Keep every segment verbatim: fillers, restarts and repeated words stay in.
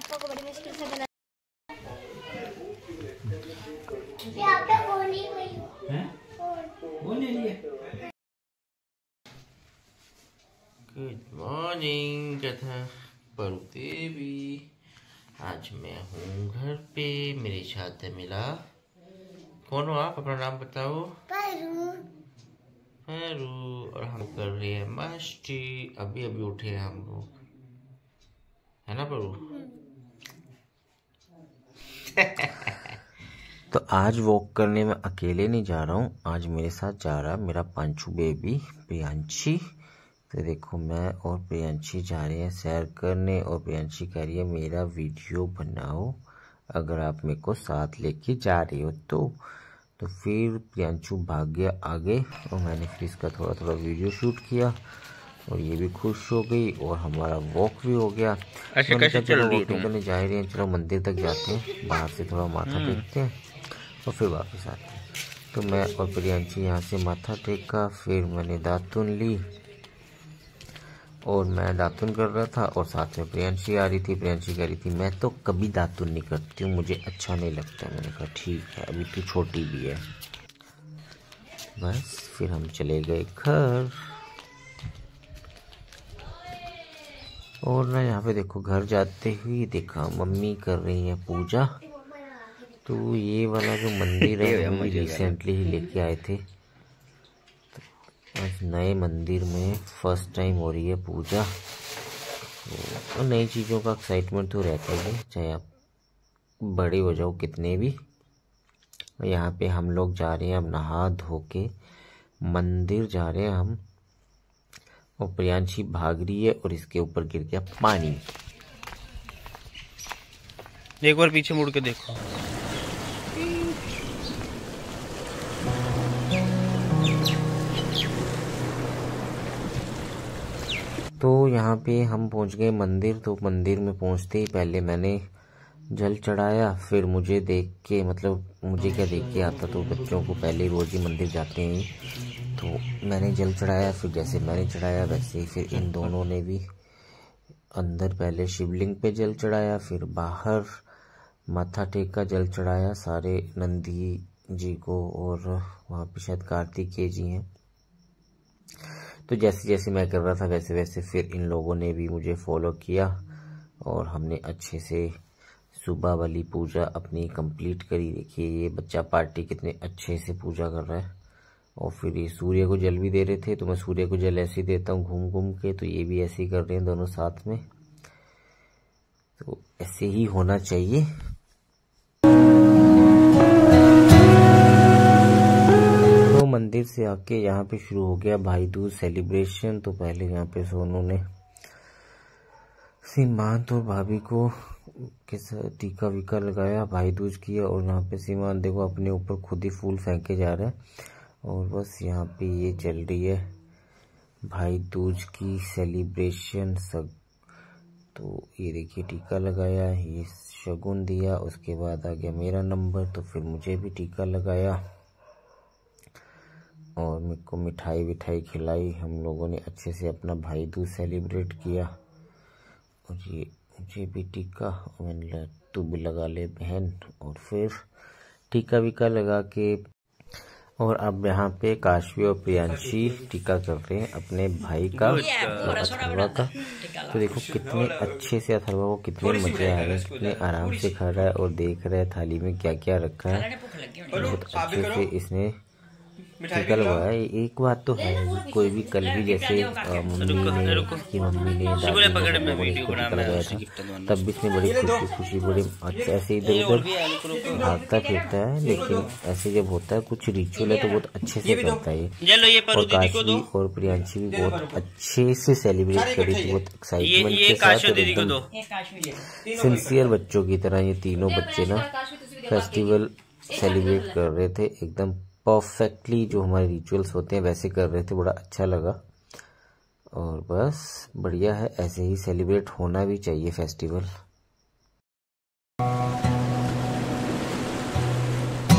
पापा को बड़ी मुश्किल से बना। गुड मॉर्निंग कथा परू देवी। आज मैं हूँ घर पे, मेरे साथ है मिला। कौन हो आप? अपना नाम बताओ। परू। परू। और हम कर रहे हैं मस्ती। अभी अभी उठे हैं हम लोग, है ना परू? तो आज वॉक करने में अकेले नहीं जा रहा हूँ, आज मेरे साथ जा रहा है मेरा पंचू बेबी प्रियांशी। तो देखो मैं और प्रियांशी जा रहे हैं सैर करने, और प्रियांशी कह रही है मेरा वीडियो बनाओ अगर आप मेरे को साथ लेके जा रही हो तो। तो फिर प्रियांशु भाग गया आगे और मैंने फिर इसका थोड़ा थोड़ा वीडियो शूट किया और ये भी खुश हो गई और हमारा वॉक भी हो गया। अच्छा कैसे चल रही है तुम? करने जा रहे हैं, चलो मंदिर तक जाते हैं, बाहर से थोड़ा माथा टेकते हैं और फिर वापस आते हैं। तो मैं और प्रियांशी यहाँ से माथा टेका, फिर मैंने दातुन ली और मैं दातुन कर रहा था और साथ में प्रियांशी आ रही थी। प्रियांशी कह रही थी मैं तो कभी दातुन नहीं करती हूँ, मुझे अच्छा नहीं लगता। मैंने कहा ठीक है, अभी तू छोटी भी है। बस फिर हम चले गए घर। और ना यहाँ पे देखो घर जाते हुए देखा मम्मी कर रही है पूजा। तो ये वाला जो मंदिर है हम रिसेंटली ही लेके आए थे, आज नए मंदिर में फर्स्ट टाइम हो रही है पूजा। तो नई चीज़ों का एक्साइटमेंट तो रहता ही है, चाहे आप बड़े हो जाओ कितने भी। यहाँ पे हम लोग जा रहे हैं अब नहा धो के मंदिर जा रहे हैं हम, और प्रियांशी भाग रही है और इसके ऊपर गिर गया पानी। एक बार पीछे मुड़ के देखो। तो यहाँ पे हम पहुँच गए मंदिर। तो मंदिर में पहुँचते ही पहले मैंने जल चढ़ाया, फिर मुझे देख के, मतलब मुझे क्या देख के आता, तो बच्चों को पहले रोज ही मंदिर जाते हैं तो मैंने जल चढ़ाया। फिर जैसे मैंने चढ़ाया वैसे ही फिर इन दोनों ने भी अंदर पहले शिवलिंग पे जल चढ़ाया, फिर बाहर माथा टेक का जल चढ़ाया सारे नंदी जी को, और वहाँ पे शायद कार्तिकेय जी हैं। तो जैसे जैसे मैं कर रहा था वैसे वैसे फिर इन लोगों ने भी मुझे फॉलो किया और हमने अच्छे से सुबह वाली पूजा अपनी कंप्लीट करी। देखिए ये बच्चा पार्टी कितने अच्छे से पूजा कर रहा है। और फिर ये सूर्य को जल भी दे रहे थे, तो मैं सूर्य को जल ऐसे ही देता हूँ घूम घूम के, तो ये भी ऐसे ही कर रहे हैं दोनों साथ में। तो ऐसे ही होना चाहिए। तो मंदिर से आके यहाँ पे शुरू हो गया भाई दूज सेलिब्रेशन। तो पहले यहाँ पे सोनू ने सीमांत और भाभी को किस टीका वीका लगाया, भाई दूज किया, और यहाँ पे सीमांत देखो अपने ऊपर खुद ही फूल फेंके जा रहा है। और बस यहाँ पे ये चल रही है भाई दूज की सेलिब्रेशन सब। तो ये देखिए टीका लगाया, ये शगुन दिया, उसके बाद आ गया मेरा नंबर, तो फिर मुझे भी टीका लगाया और मेरे को मिठाई विठाई खिलाई। हम लोगों ने अच्छे से अपना भाई दूज सेलिब्रेट किया। और ये मुझे भी टीका, मैंने तू भी लगा ले बहन। और फिर टीका वीका लगा के, और अब यहाँ पे काशवी और प्रियांशी टीका कर रहे हैं अपने भाई का और अथर्वा का। तो देखो कितने अच्छे से अथर्वा को कितने मजे आ रहे हैं, कितने आराम से खा रहा है और देख रहा है थाली में क्या क्या रखा है। बहुत अच्छे से इसने टीका लगवाया। एक बात तो है, कोई भी कल भी जैसे मम्मी ने की मम्मी ने दादी ने टीका लगाया था, तब भी इसने बड़ी खुशी खुशी बड़ी अच्छा ऐसे इधर उधर भागता फिरता है, लेकिन ऐसे जब होता है कुछ रिचुअल है तो बहुत अच्छे से करता है। और काशी और प्रियांशी भी बहुत अच्छे से सेलिब्रेट करी थी, बहुत एक्साइटमेंट के साथ, एकदम सिंसियर बच्चों की तरह ये तीनों बच्चे ना फेस्टिवल सेलिब्रेट कर रहे थे, एकदम परफेक्टली जो हमारे रिचुअल्स होते हैं वैसे कर रहे थे। बड़ा अच्छा लगा और बस बढ़िया है, ऐसे ही सेलिब्रेट होना भी चाहिए फेस्टिवल।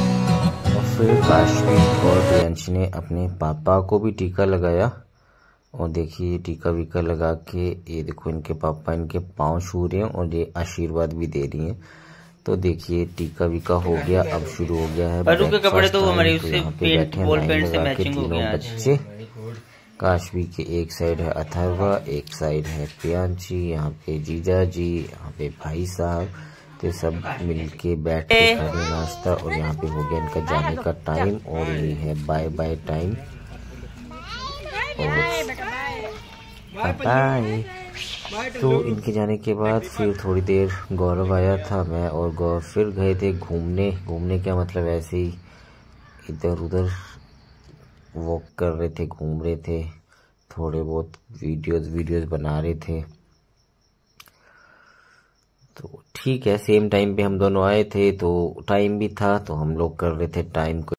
और फिर काशवी और प्रियांशी ने अपने पापा को भी टीका लगाया। और देखिए टीका वीका लगा के ये देखो इनके पापा इनके पाँव छू रहे हैं और ये आशीर्वाद भी दे रही हैं। तो देखिए टीका वीका हो गया, अब शुरू हो गया है के कपड़े तो हमारे तो उससे यहाँ पे पेंट बैठे बॉल हैं पेंट लाइन से लगा के मैचिंग हो तीनों गया आज। बच्चे। काशवी के एक साइड है अथर्वा, एक साइड है प्रियांशी, यहाँ पे जीजा जी, यहाँ पे भाई साहब। तो सब मिलके बैठ के कर रहे नाश्ता और यहाँ पे हो गया इनका जाने का टाइम और ये है बाय बाय टाइम। बाय। तो इनके जाने के बाद फिर थोड़ी देर गौरव आया था, मैं और गौरव फिर गए थे घूमने। घूमने क्या मतलब ऐसे ही इधर उधर वॉक कर रहे थे, घूम रहे थे, थोड़े बहुत वीडियोस वीडियोस बना रहे थे। तो ठीक है, सेम टाइम पे हम दोनों आए थे तो टाइम भी था तो हम लोग कर रहे थे टाइम को